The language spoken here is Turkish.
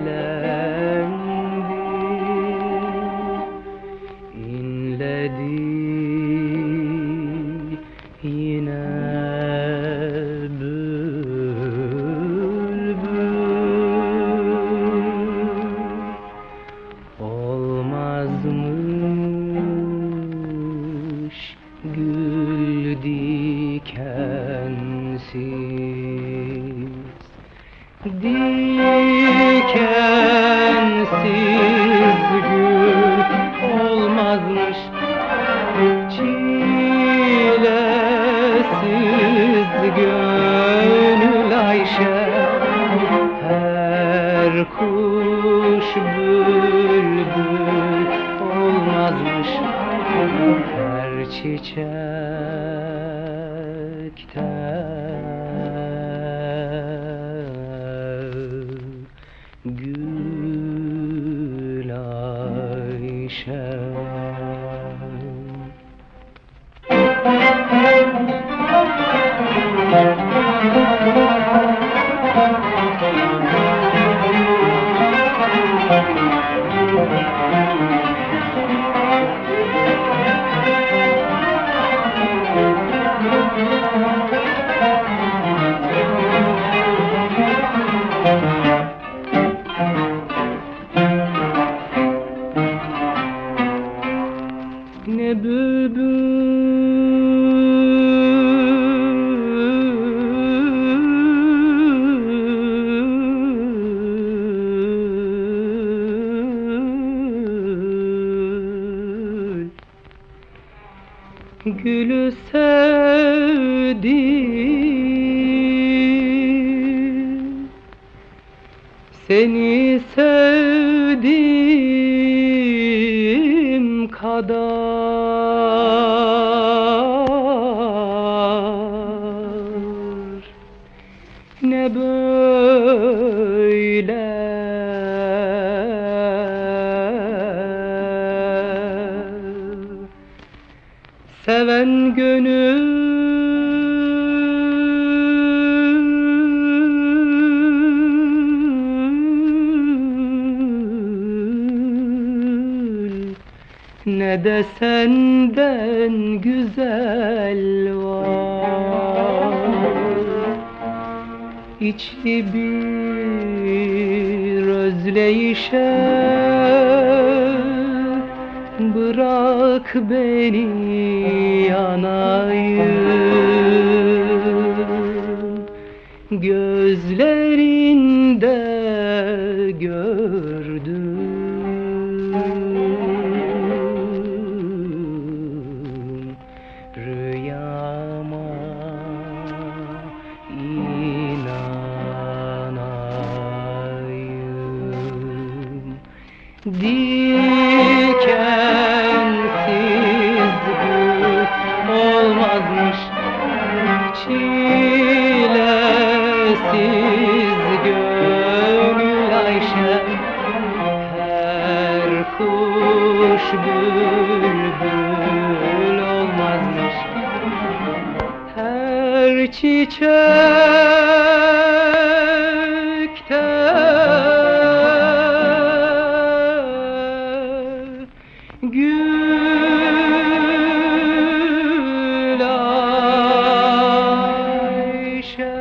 inledi yine bülbül. Olmazmış gül dikensiz, dikensiz gül olmazmış, çilesiz gönül Ayşe. Her kuş bülbül olmazmış, her çiçekte gül Ayşe. Ne bülbül gülü sevdi, seni sevdiğim kadar. Ne böyle seven gönül ne de senden güzel var. İçli bir özleyişe bırak beni yanayım, gözlerinde gördüm rüyama inanayım. Dikensiz gül olmazmış, çilesiz gönül Ayşe. Her kuş bülbül olmazmış, her çiçekte gül Ayşe.